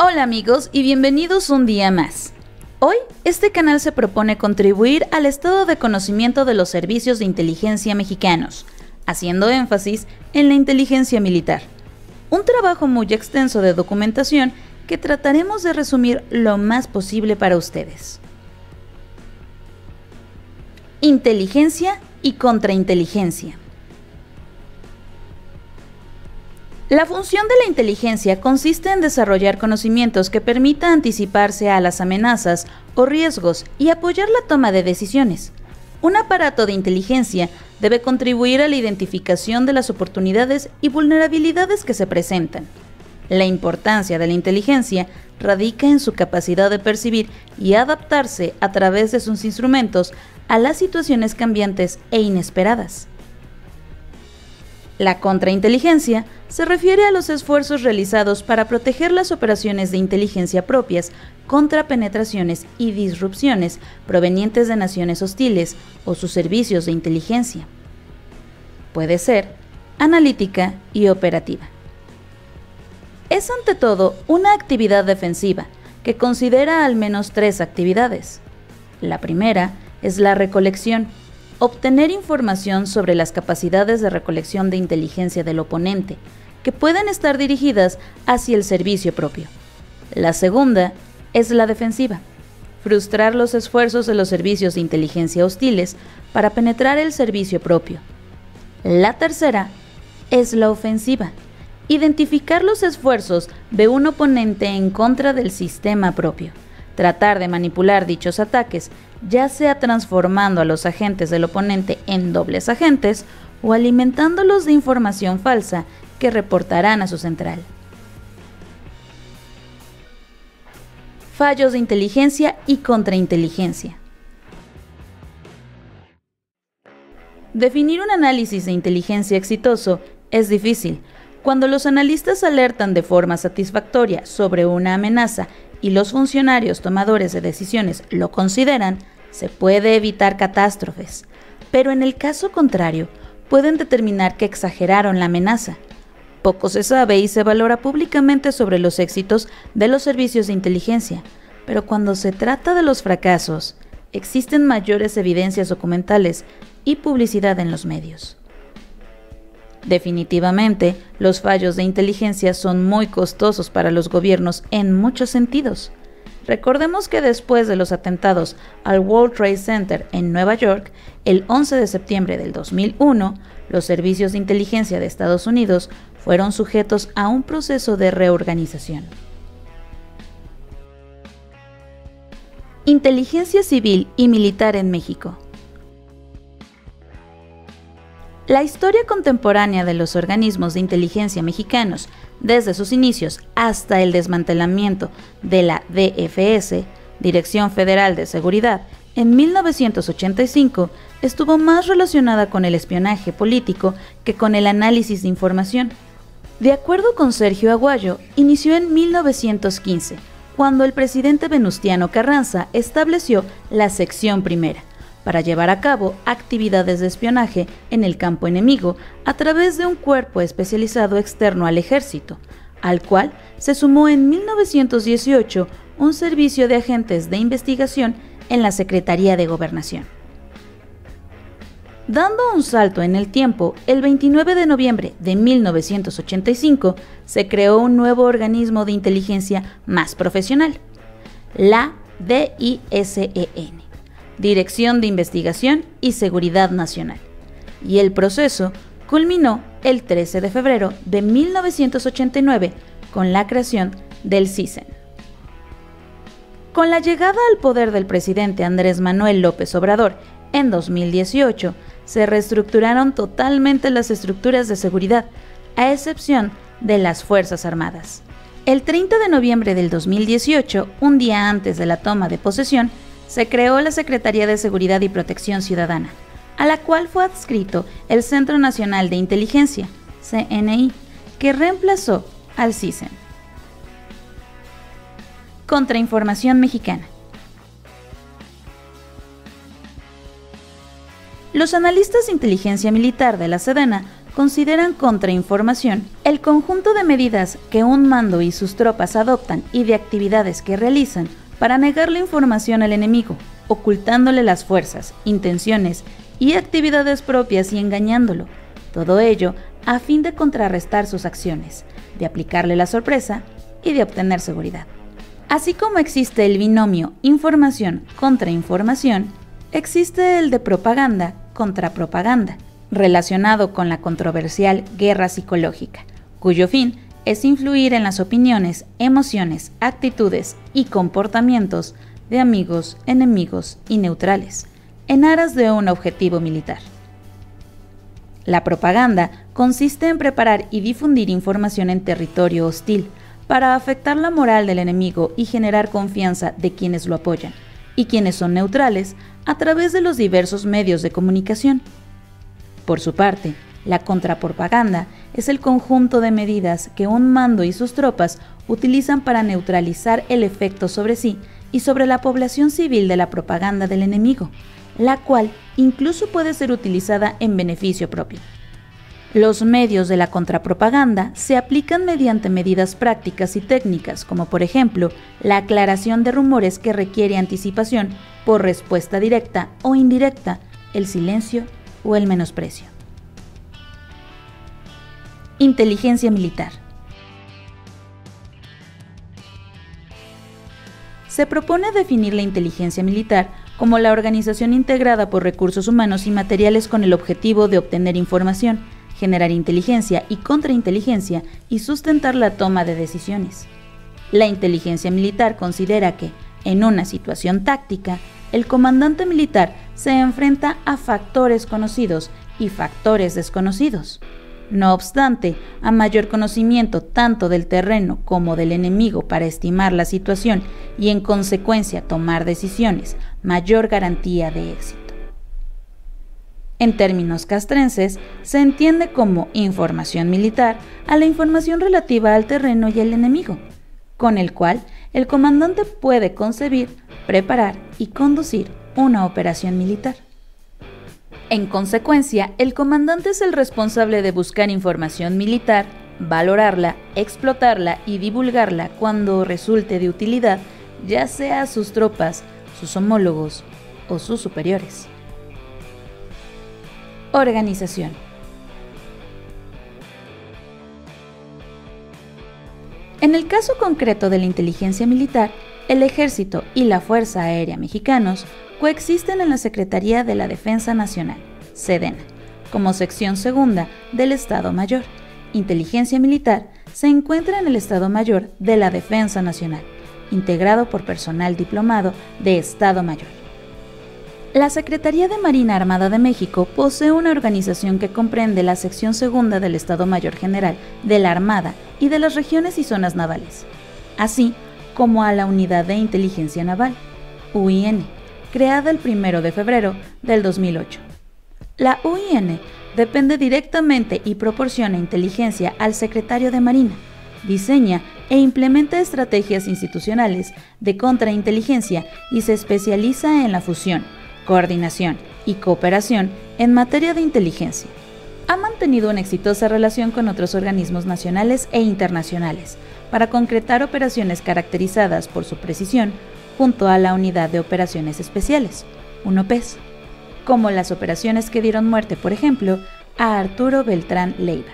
Hola amigos y bienvenidos un día más. Hoy, este canal se propone contribuir al estado de conocimiento de los servicios de inteligencia mexicanos, haciendo énfasis en la inteligencia militar. Un trabajo muy extenso de documentación que trataremos de resumir lo más posible para ustedes. Inteligencia y contrainteligencia. La función de la inteligencia consiste en desarrollar conocimientos que permitan anticiparse a las amenazas o riesgos y apoyar la toma de decisiones. Un aparato de inteligencia debe contribuir a la identificación de las oportunidades y vulnerabilidades que se presentan. La importancia de la inteligencia radica en su capacidad de percibir y adaptarse a través de sus instrumentos a las situaciones cambiantes e inesperadas. La contrainteligencia se refiere a los esfuerzos realizados para proteger las operaciones de inteligencia propias contra penetraciones y disrupciones provenientes de naciones hostiles o sus servicios de inteligencia. Puede ser analítica y operativa. Es ante todo una actividad defensiva que considera al menos tres actividades. La primera es la recolección. Obtener información sobre las capacidades de recolección de inteligencia del oponente, que pueden estar dirigidas hacia el servicio propio. La segunda es la defensiva. Frustrar los esfuerzos de los servicios de inteligencia hostiles para penetrar el servicio propio. La tercera es la ofensiva. Identificar los esfuerzos de un oponente en contra del sistema propio. Tratar de manipular dichos ataques, ya sea transformando a los agentes del oponente en dobles agentes o alimentándolos de información falsa que reportarán a su central. Fallos de inteligencia y contrainteligencia. Definir un análisis de inteligencia exitoso es difícil. Cuando los analistas alertan de forma satisfactoria sobre una amenaza y los funcionarios tomadores de decisiones lo consideran, se puede evitar catástrofes. Pero en el caso contrario, pueden determinar que exageraron la amenaza. Poco se sabe y se valora públicamente sobre los éxitos de los servicios de inteligencia, pero cuando se trata de los fracasos, existen mayores evidencias documentales y publicidad en los medios. Definitivamente, los fallos de inteligencia son muy costosos para los gobiernos en muchos sentidos. Recordemos que después de los atentados al World Trade Center en Nueva York, el 11 de septiembre del 2001, los servicios de inteligencia de Estados Unidos fueron sujetos a un proceso de reorganización. Inteligencia civil y militar en México. La historia contemporánea de los organismos de inteligencia mexicanos, desde sus inicios hasta el desmantelamiento de la DFS, Dirección Federal de Seguridad, en 1985, estuvo más relacionada con el espionaje político que con el análisis de información. De acuerdo con Sergio Aguayo, inició en 1915, cuando el presidente Venustiano Carranza estableció la Sección Primera, para llevar a cabo actividades de espionaje en el campo enemigo a través de un cuerpo especializado externo al ejército, al cual se sumó en 1918 un servicio de agentes de investigación en la Secretaría de Gobernación. Dando un salto en el tiempo, el 29 de noviembre de 1985 se creó un nuevo organismo de inteligencia más profesional, la DISEN. Dirección de Investigación y Seguridad Nacional, y el proceso culminó el 13 de febrero de 1989 con la creación del CISEN. Con la llegada al poder del presidente Andrés Manuel López Obrador en 2018, se reestructuraron totalmente las estructuras de seguridad, a excepción de las Fuerzas Armadas. El 30 de noviembre del 2018, un día antes de la toma de posesión, se creó la Secretaría de Seguridad y Protección Ciudadana, a la cual fue adscrito el Centro Nacional de Inteligencia, CNI, que reemplazó al CISEN. Contrainformación mexicana. Los analistas de inteligencia militar de la Sedena consideran contrainformación el conjunto de medidas que un mando y sus tropas adoptan y de actividades que realizan para negar la información al enemigo, ocultándole las fuerzas, intenciones y actividades propias y engañándolo. Todo ello a fin de contrarrestar sus acciones, de aplicarle la sorpresa y de obtener seguridad. Así como existe el binomio información contra información, existe el de propaganda contra propaganda, relacionado con la controversial guerra psicológica, cuyo fin es influir en las opiniones, emociones, actitudes y comportamientos de amigos, enemigos y neutrales, en aras de un objetivo militar. La propaganda consiste en preparar y difundir información en territorio hostil para afectar la moral del enemigo y generar confianza de quienes lo apoyan y quienes son neutrales a través de los diversos medios de comunicación. Por su parte, la contrapropaganda es el conjunto de medidas que un mando y sus tropas utilizan para neutralizar el efecto sobre sí y sobre la población civil de la propaganda del enemigo, la cual incluso puede ser utilizada en beneficio propio. Los medios de la contrapropaganda se aplican mediante medidas prácticas y técnicas, como por ejemplo, la aclaración de rumores que requiere anticipación por respuesta directa o indirecta, el silencio o el menosprecio. Inteligencia militar. Se propone definir la inteligencia militar como la organización integrada por recursos humanos y materiales con el objetivo de obtener información, generar inteligencia y contrainteligencia y sustentar la toma de decisiones. La inteligencia militar considera que, en una situación táctica, el comandante militar se enfrenta a factores conocidos y factores desconocidos. No obstante, a mayor conocimiento tanto del terreno como del enemigo para estimar la situación y en consecuencia tomar decisiones, mayor garantía de éxito. En términos castrenses, se entiende como información militar a la información relativa al terreno y al enemigo, con el cual el comandante puede concebir, preparar y conducir una operación militar. En consecuencia, el comandante es el responsable de buscar información militar, valorarla, explotarla y divulgarla cuando resulte de utilidad, ya sea a sus tropas, sus homólogos o sus superiores. Organización. En el caso concreto de la inteligencia militar, el Ejército y la Fuerza Aérea Mexicanos coexisten en la Secretaría de la Defensa Nacional, SEDENA, como sección segunda del Estado Mayor. Inteligencia Militar se encuentra en el Estado Mayor de la Defensa Nacional, integrado por personal diplomado de Estado Mayor. La Secretaría de Marina Armada de México posee una organización que comprende la sección segunda del Estado Mayor General de la Armada y de las regiones y zonas navales, así como a la Unidad de Inteligencia Naval, UIN, creada el 1 de febrero del 2008. La UIN depende directamente y proporciona inteligencia al Secretario de Marina, diseña e implementa estrategias institucionales de contrainteligencia y se especializa en la fusión, coordinación y cooperación en materia de inteligencia. Ha mantenido una exitosa relación con otros organismos nacionales e internacionales para concretar operaciones caracterizadas por su precisión junto a la Unidad de Operaciones Especiales, UNOPES, como las operaciones que dieron muerte, por ejemplo, a Arturo Beltrán Leiva.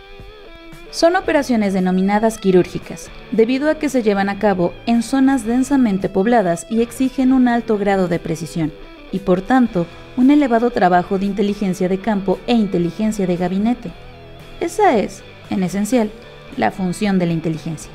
Son operaciones denominadas quirúrgicas, debido a que se llevan a cabo en zonas densamente pobladas y exigen un alto grado de precisión, y por tanto, un elevado trabajo de inteligencia de campo e inteligencia de gabinete. Esa es, en esencial, la función de la inteligencia.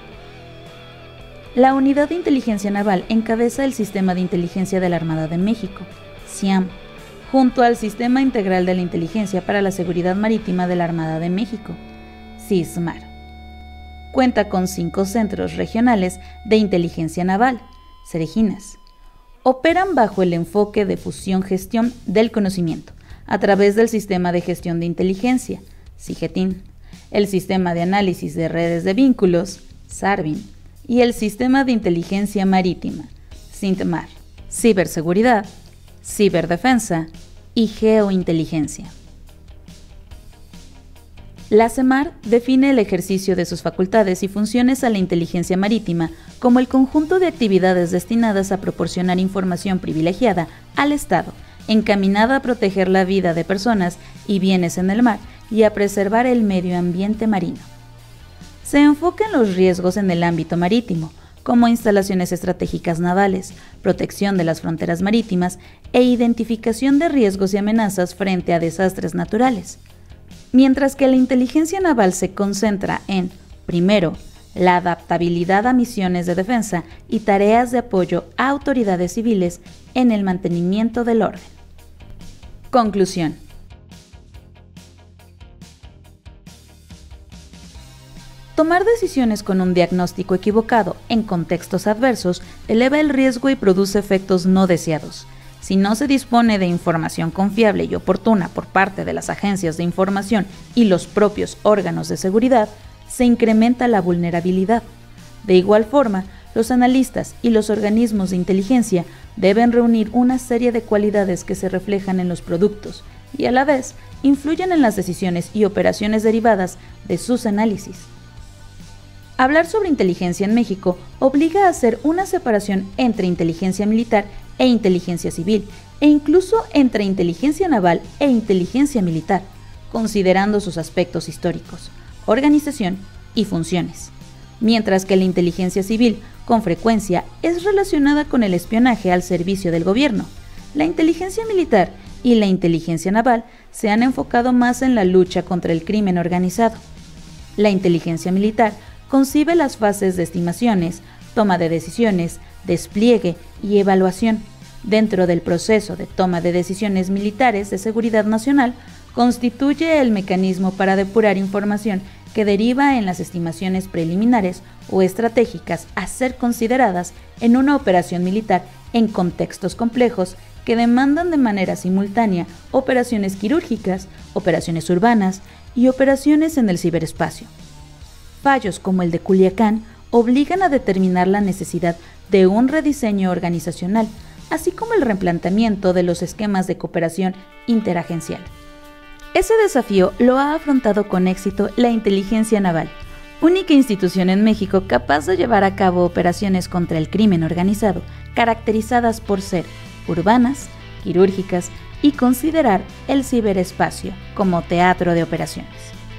La Unidad de Inteligencia Naval encabeza el Sistema de Inteligencia de la Armada de México, SIAM, junto al Sistema Integral de la Inteligencia para la Seguridad Marítima de la Armada de México, SISMAR. Cuenta con 5 centros regionales de inteligencia naval, CEREGINAS. Operan bajo el enfoque de fusión-gestión del conocimiento, a través del Sistema de Gestión de Inteligencia, SIGETIN, el Sistema de Análisis de Redes de Vínculos, SARVIN, y el Sistema de Inteligencia Marítima, SINTMAR, ciberseguridad, ciberdefensa y geointeligencia. La CEMAR define el ejercicio de sus facultades y funciones a la inteligencia marítima como el conjunto de actividades destinadas a proporcionar información privilegiada al Estado, encaminada a proteger la vida de personas y bienes en el mar y a preservar el medio ambiente marino. Se enfoca en los riesgos en el ámbito marítimo, como instalaciones estratégicas navales, protección de las fronteras marítimas e identificación de riesgos y amenazas frente a desastres naturales. Mientras que la inteligencia naval se concentra en, primero, la adaptabilidad a misiones de defensa y tareas de apoyo a autoridades civiles en el mantenimiento del orden. Conclusión. Tomar decisiones con un diagnóstico equivocado en contextos adversos eleva el riesgo y produce efectos no deseados. Si no se dispone de información confiable y oportuna por parte de las agencias de información y los propios órganos de seguridad, se incrementa la vulnerabilidad. De igual forma, los analistas y los organismos de inteligencia deben reunir una serie de cualidades que se reflejan en los productos y a la vez influyen en las decisiones y operaciones derivadas de sus análisis. Hablar sobre inteligencia en México obliga a hacer una separación entre inteligencia militar e inteligencia civil, e incluso entre inteligencia naval e inteligencia militar, considerando sus aspectos históricos, organización y funciones. Mientras que la inteligencia civil, con frecuencia, es relacionada con el espionaje al servicio del gobierno, la inteligencia militar y la inteligencia naval se han enfocado más en la lucha contra el crimen organizado. La inteligencia militar concibe las fases de estimaciones, toma de decisiones, despliegue y evaluación. Dentro del proceso de toma de decisiones militares de seguridad nacional, constituye el mecanismo para depurar información que deriva en las estimaciones preliminares o estratégicas a ser consideradas en una operación militar en contextos complejos que demandan de manera simultánea operaciones quirúrgicas, operaciones urbanas y operaciones en el ciberespacio. Fallos como el de Culiacán obligan a determinar la necesidad de un rediseño organizacional, así como el replanteamiento de los esquemas de cooperación interagencial. Ese desafío lo ha afrontado con éxito la Inteligencia Naval, única institución en México capaz de llevar a cabo operaciones contra el crimen organizado, caracterizadas por ser urbanas, quirúrgicas y considerar el ciberespacio como teatro de operaciones.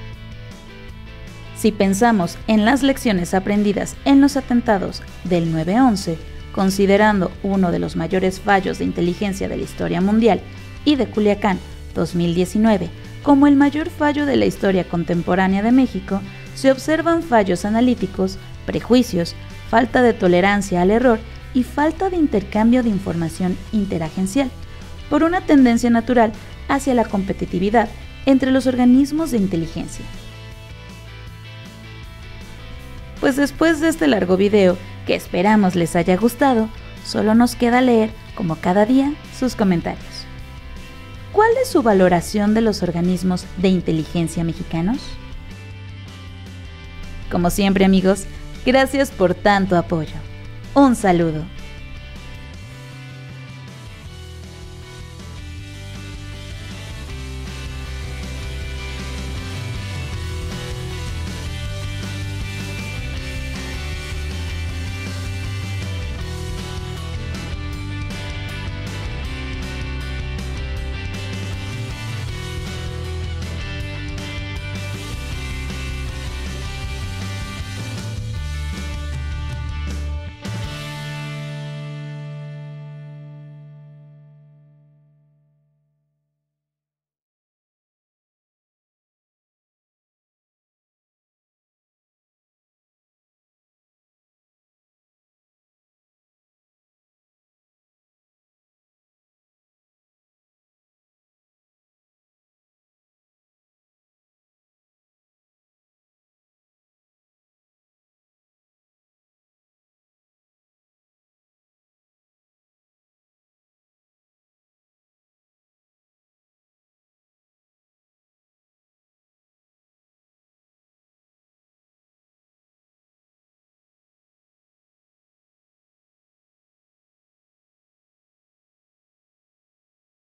Si pensamos en las lecciones aprendidas en los atentados del 9/11, considerando uno de los mayores fallos de inteligencia de la historia mundial, y de Culiacán 2019 como el mayor fallo de la historia contemporánea de México, se observan fallos analíticos, prejuicios, falta de tolerancia al error y falta de intercambio de información interagencial, por una tendencia natural hacia la competitividad entre los organismos de inteligencia. Pues después de este largo video, que esperamos les haya gustado, solo nos queda leer, como cada día, sus comentarios. ¿Cuál es su valoración de los organismos de inteligencia mexicanos? Como siempre, amigos, gracias por tanto apoyo. Un saludo.